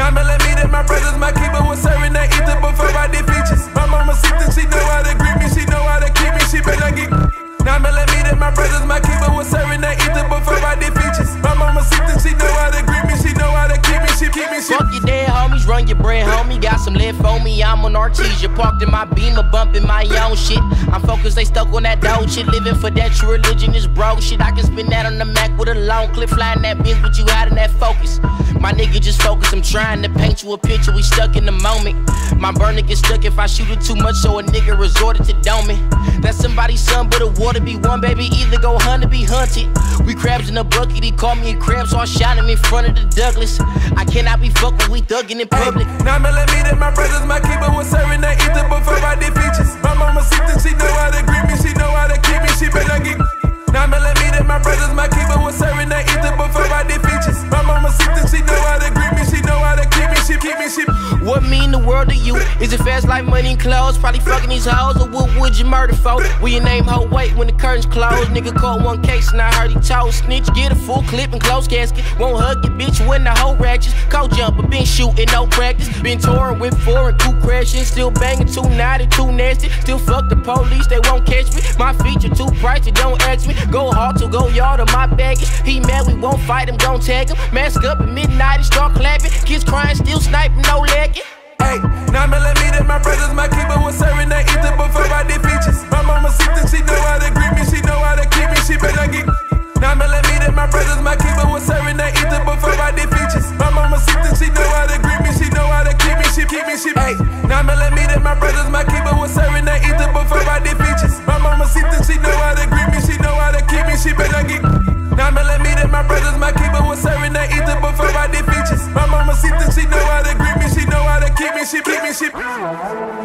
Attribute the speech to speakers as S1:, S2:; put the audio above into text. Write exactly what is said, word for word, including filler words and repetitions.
S1: Nine millimeter, my brothers, my keeper was serving that ether before I did features. My mama see that she know how to greet me, she know how to keep me, she better get. Nine millimeter, my brothers, my keeper was serving that ether before I did features. My mama see that she know how to greet me, she know how to keep me, she keep me, she.
S2: Fuck your dead homies, run your bread, homie. Got some left on me, I'm on Artesia. Parked in my Beamer, bumping my own shit. I'm focused, they stuck on that dope shit. Living for that true religion is broke shit. I can spin that on the Mac with a long clip, flying that bitch, but you out in that focus. My nigga just focus, I'm trying to paint you a picture, we stuck in the moment. My burner gets stuck if I shoot it too much, so a nigga resorted to doming. That's somebody's son, but the water be one, baby, either go hunt or be hunted. We crabs in a bucket, he called me a crab, so I shot him in front of the Douglas. I cannot be fucked, we thuggin' in public.
S1: Hey, nine millimeter, my brothers, my keeper was serving that ether before I did features. My mama see that she know how to greet me, she know how to keep me, she better get. Nine millimeter, my brothers, my keeper was serving that ether before I did features. My mama see that she know how to greet me, she know how to keep me, she keep me, she.
S2: What mean the world to you? Is it fast like money and clothes? Probably fucking these hoes, or what would you murder for? Will your name hold weight when the curtains close? Nigga caught one case and I heard he told. Snitch, get a full clip and close casket. Won't hug your bitch when the whole ratchets. Cold jumper, been shooting, no practice. Been touring with four and two crashing. Still banging, too naughty, too nasty. Still fuck the police, they won't catch me. My feature too pricey, don't ask me. Go hard to go yard on my baggage. He mad, we won't fight him, don't tag him. Mask up at midnight and start clapping. Kids crying, still sniping, no lagging.
S1: Hey, nine millimeter, my brothers, my keeper was serving that ether before I did features. My mama see that she know how to greet me, she know how to keep me, she better get. Nine millimeter, my brothers, my keeper was serving that ether before I did features. My mama see that she know how to greet me, she know how to keep me, she keep me, she. Hey, nine millimeter, my brothers, my keeper was serving that ether before I did features. My mama see that she know how to greet me, she know how to keep me, she better get. Nine millimeter, my brothers, my keeper was serving that ether before I did features. My mama see that she know how to greet me, she know how to keep me, she keep me, she.